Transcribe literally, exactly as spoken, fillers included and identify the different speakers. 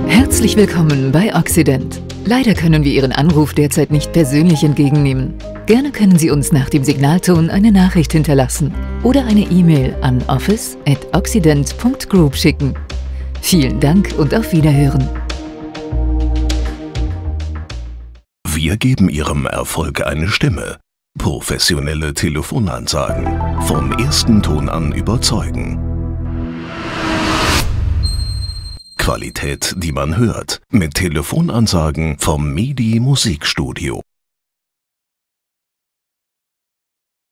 Speaker 1: Herzlich willkommen bei Occident. Leider können wir Ihren Anruf derzeit nicht persönlich entgegennehmen. Gerne können Sie uns nach dem Signalton eine Nachricht hinterlassen oder eine E-Mail an office at occident punkt group schicken. Vielen Dank und auf Wiederhören.
Speaker 2: Wir geben Ihrem Erfolg eine Stimme. Professionelle Telefonansagen. Vom ersten Ton an überzeugen. Qualität, die man hört. Mit Telefonansagen vom Midi Musikstudio.